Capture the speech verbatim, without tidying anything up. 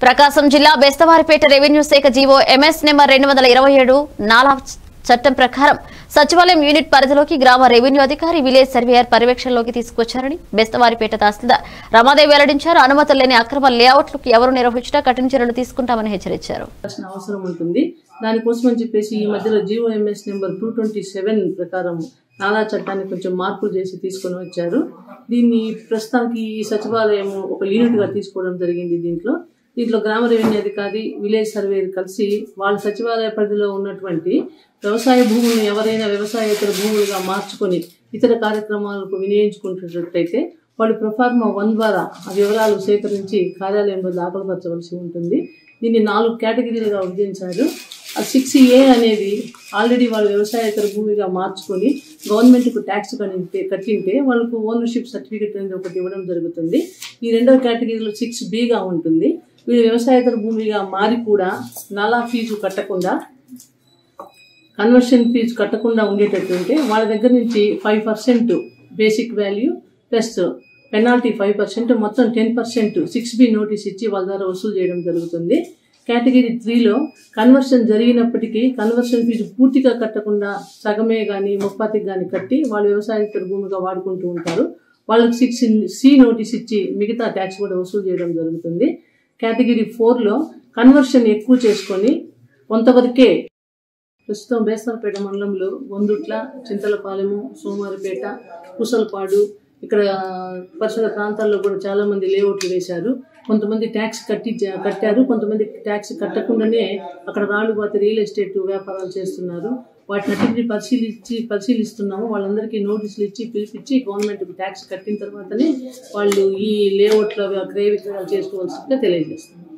ప్రకాశం జిల్లా బెస్తవారిపేట రెవెన్యూ శాఖ జీవో ఎంఎస్ నెంబర్ రెండు వందల ఇరవై ఏడు నాలా చట్టం ప్రకారం సచివాలయం యూనిట్ పరిధిలోకి గ్రామ రెవెన్యూ అధికారి విలేజ్ సర్వేయర్ పర్యవేక్షణలోకి తీసుకొచ్చారని బెస్తవారిపేట తహసీల్దార్ రమాదేవి వెల్లడించారు. అనుమతులు లేని అక్రమ లేఅవుట్లకు ఎవరు నిర్వహించినా కఠిన చర్యలు తీసుకుంటామని హెచ్చరించారు. అవసరం ఉంటుంది. దానికోసం అని చెప్పేసి ఈ మధ్యలో GO MS number two twenty seven ప్రకారం నాలా చట్టాన్ని కొంచెం మార్పులు చేసి తీసుకొని వచ్చారు. దీన్ని ప్రస్తుతానికి ఈ సచివాలయం ఒక యూనిట్ గా తీసుకోవడం జరిగింది. దీంట్లో దీంట్లో గ్రామ రెవెన్యూ అధికారి విలేజ్ సర్వేయర్ కలిసి వాళ్ళ సచివాలయ పరిధిలో ఉన్నటువంటి వ్యవసాయ భూములను ఎవరైనా వ్యవసాయేతర భూములుగా మార్చుకొని ఇతర కార్యక్రమాలకు వినియోగించుకుంటున్నట్లయితే వాళ్ళు ప్రొఫార్మా వన్ ద్వారా ఆ వివరాలు సేకరించి కార్యాలయంలో దాఖలుపరచవలసి ఉంటుంది. దీన్ని నాలుగు కేటగిరీలుగా విభజించారు. ఆ సిక్స్ ఏ అనేది ఆల్రెడీ వాళ్ళు వ్యవసాయేతర భూమిగా మార్చుకొని గవర్నమెంట్కు ట్యాక్స్ కట్టింటే కట్టింటే వాళ్ళకు ఓనర్షిప్ సర్టిఫికేట్ అనేది ఒకటి ఇవ్వడం జరుగుతుంది. ఈ రెండవ కేటగిరీలో సిక్స్ బిగా ఉంటుంది. వీళ్ళు వ్యవసాయేతర భూమిగా మారి కూడా నాలా ఫీజు కట్టకుండా కన్వర్షన్ ఫీజు కట్టకుండా ఉండేటట్టుంటే వాళ్ళ దగ్గర నుంచి five percent basic value plus penalty five percent మొత్తం ten percent six B notice ఇచ్చి వాళ్ళ ద్వారా వసూలు చేయడం జరుగుతుంది. కేటగిరీ త్రీలో కన్వర్షన్ జరిగినప్పటికీ కన్వర్షన్ ఫీజు పూర్తిగా కట్టకుండా సగమే కానీ ముప్పాతికి కానీ కట్టి వాళ్ళు వ్యవసాయేతర భూమిగా వాడుకుంటూ ఉంటారు. వాళ్ళకి సిక్స్ సి నోటీస్ ఇచ్చి మిగతా ట్యాక్స్ కూడా వసూలు చేయడం జరుగుతుంది. కేటగిరీ ఫోర్లో కన్వర్షన్ ఎక్కువ చేసుకొని కొంతవరకే ప్రస్తుతం బేస్తవారిపేట మండలంలో వందుట్ల, చింతలపాలెము, సోమారిపేట, కుసల్పాడు ఇక్కడ పరిసర ప్రాంతాల్లో కూడా చాలా మంది లేఅవుట్లు వేశారు. కొంతమంది ట్యాక్స్ కట్టి కట్టారు కొంతమంది ట్యాక్స్ కట్టకుండానే అక్కడ రాళ్ళుబాతి రియల్ ఎస్టేట్ వ్యాపారాలు చేస్తున్నారు. వాటిని అన్నింటినీ పరిశీలించి పరిశీలిస్తున్నాము. వాళ్ళందరికీ నోటీసులు ఇచ్చి పిలిపించి గవర్నమెంట్కి ట్యాక్స్ కట్టిన తర్వాతనే వాళ్ళు ఈ లేఅవుట్ల క్రయ విక్రయాలు చేసుకోవాల్సిందిగా తెలియజేస్తున్నాం.